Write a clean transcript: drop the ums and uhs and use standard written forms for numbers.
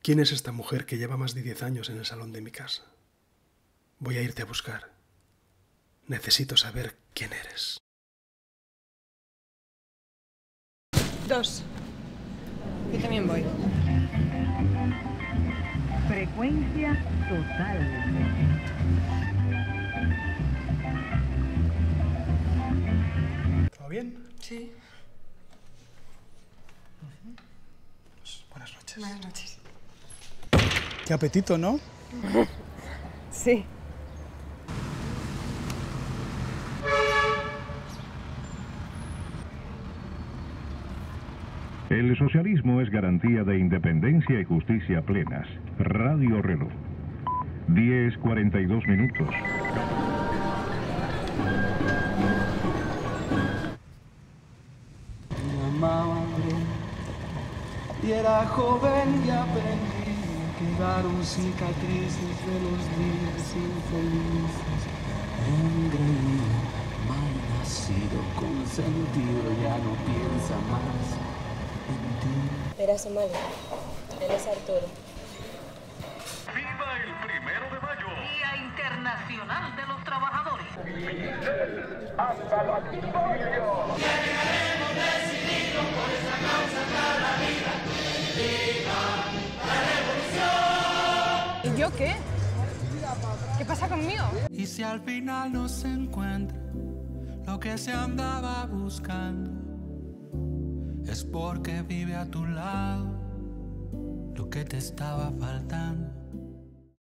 ¿Quién es esta mujer que lleva más de 10 años en el salón de mi casa? Voy a irte a buscar. Necesito saber quién eres. 2. Yo también voy. Frecuencia total. ¿Todo bien? Sí. Pues, buenas noches. Buenas noches. Qué apetito, ¿no? Sí. El socialismo es garantía de independencia y justicia plenas. Radio Reloj. 10:42 minutos. Me amaba y era joven y aprendí. Quedaron cicatrices de los días infelices. Engreído, mal nacido, consentido, ya no piensa más en ti. Era Somalia. Él es Arturo. ¡Viva el 1 de mayo! Día Internacional de los Trabajadores. ¡Hasta la victoria! Llegaremos decididos por esta causa cada vida. ¡Viva la revolución! ¿Y yo qué? ¿Qué pasa conmigo? Y si al final no se encuentra lo que se andaba buscando, es porque vive a tu lado lo que te estaba faltando.